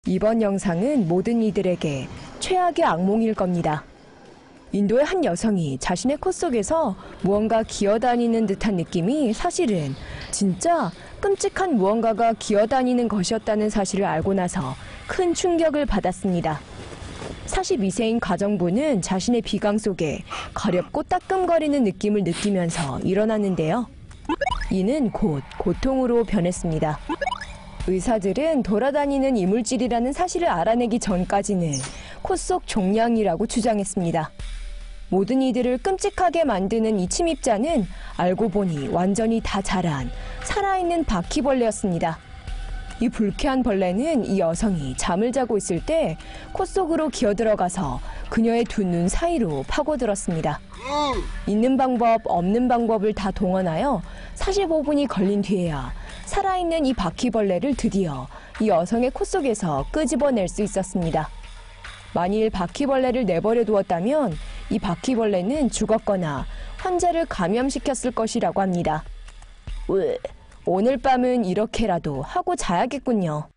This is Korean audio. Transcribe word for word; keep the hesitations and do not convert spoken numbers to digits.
이번 영상은 모든 이들에게 최악의 악몽일 겁니다. 인도의 한 여성이 자신의 코 속에서 무언가 기어다니는 듯한 느낌이 사실은 진짜 끔찍한 무언가가 기어다니는 것이었다는 사실을 알고 나서 큰 충격을 받았습니다. 사십이 세인 가정부는 자신의 비강 속에 가렵고 따끔거리는 느낌을 느끼면서 일어났는데요. 이는 곧 고통으로 변했습니다. 의사들은 돌아다니는 이물질이라는 사실을 알아내기 전까지는 코 속 종양이라고 주장했습니다. 모든 이들을 끔찍하게 만드는 이 침입자는 알고 보니 완전히 다 자란 살아있는 바퀴벌레였습니다. 이 불쾌한 벌레는 이 여성이 잠을 자고 있을 때 코 속으로 기어들어가서 그녀의 두 눈 사이로 파고들었습니다. 있는 방법, 없는 방법을 다 동원하여 사십오 분이 걸린 뒤에야 살아있는 이 바퀴벌레를 드디어 이 여성의 코 속에서 끄집어낼 수 있었습니다. 만일 바퀴벌레를 내버려 두었다면 이 바퀴벌레는 죽었거나 환자를 감염시켰을 것이라고 합니다. 으, 오늘 밤은 이렇게라도 하고 자야겠군요.